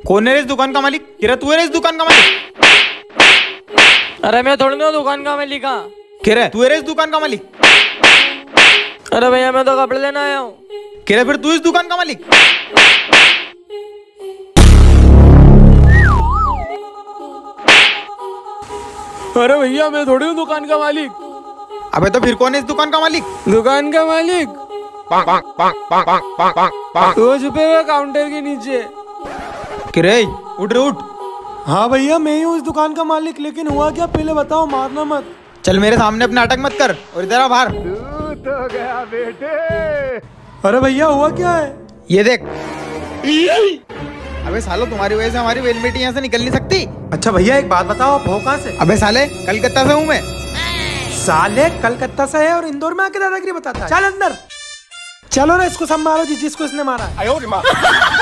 कौन है इस दुकान का मालिक? किरा तू है इस दुकान का मालिक? अरे मैं थोड़ी ना दुकान का मालिक। किरा तू है इस दुकान का मालिक? अरे भैया मैं तो कपड़े लेना आया हूँ। किरा फिर तू इस दुकान का मालिक? अरे भैया मैं थोड़ी हूँ दुकान का मालिक। अबे तो फिर कौन है इस दुकान का मालिक? दुकान का मालिक वो छुपे हुए काउंटर के नीचे। किरे उठ रे उठ। हाँ भैया मैं ही हूँ इस दुकान का मालिक, लेकिन हुआ क्या पहले बताओ, मारना मत। चल मेरे सामने अपना नाटक मत कर और इधर आ बाहर। तो गया बेटे। अरे भैया हुआ क्या है? ये देख। अबे सालो तुम्हारी वजह से हमारी वेलमेटी यहाँ से निकल नहीं सकती। अच्छा भैया एक बात बताओ, आप हो कहाँ से? अबे साले कलकत्ता से हूँ मैं। साले कलकत्ता से है और इंदौर में आके दादागिरी बताता है। चल अंदर चलो रे, इसको सब मारो जिसको इसने मारा है।